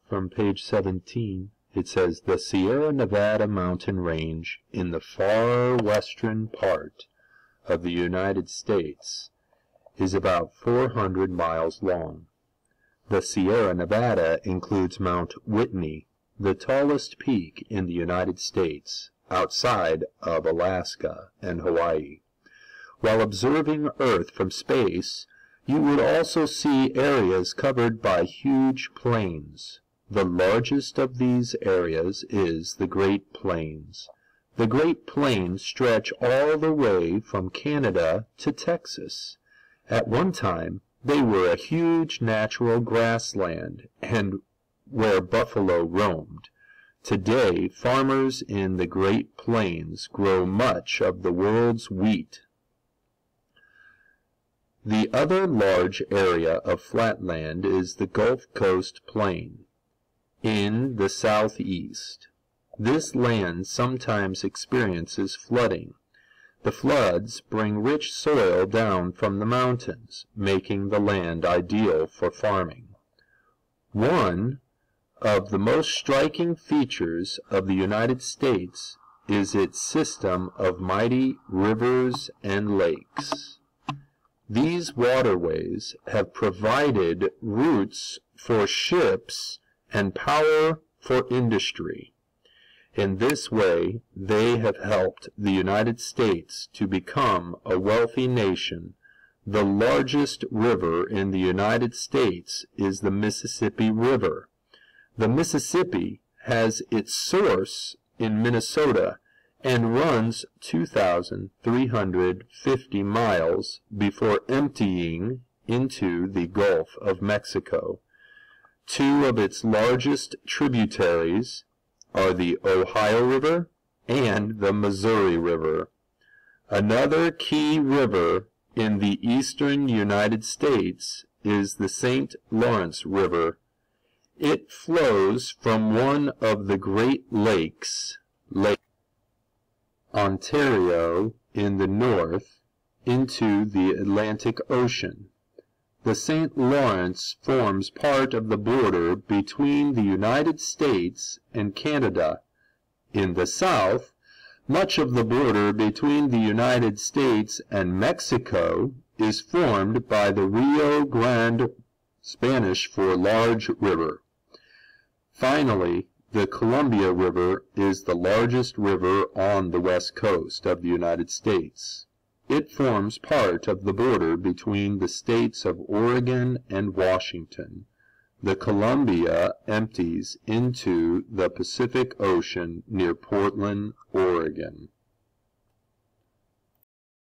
from page 17. It says, the Sierra Nevada mountain range in the far western part of the United States is about 400 miles long. The Sierra Nevada includes Mount Whitney, the tallest peak in the United States, outside of Alaska and Hawaii. While observing Earth from space, you would also see areas covered by huge plains. The largest of these areas is the Great Plains. The Great Plains stretch all the way from Canada to Texas. At one time, they were a huge natural grassland and where buffalo roamed. Today, farmers in the Great Plains grow much of the world's wheat. The other large area of flatland is the Gulf Coast Plain in the southeast. This land sometimes experiences flooding. The floods bring rich soil down from the mountains, making the land ideal for farming. One of the most striking features of the United States is its system of mighty rivers and lakes. These waterways have provided routes for ships and power for industry. In this way, they have helped the United States to become a wealthy nation. The largest river in the United States is the Mississippi River. The Mississippi has its source in Minnesota and runs 2,350 miles before emptying into the Gulf of Mexico. Two of its largest tributaries are the Ohio River and the Missouri River. Another key river in the eastern United States is the St. Lawrence River. It flows from one of the Great Lakes, Lake Ontario in the north, into the Atlantic Ocean. The St. Lawrence forms part of the border between the United States and Canada. In the south, much of the border between the United States and Mexico is formed by the Rio Grande, Spanish for large river. Finally, the Columbia River is the largest river on the west coast of the United States. It forms part of the border between the states of Oregon and Washington. The Columbia empties into the Pacific Ocean near Portland, Oregon.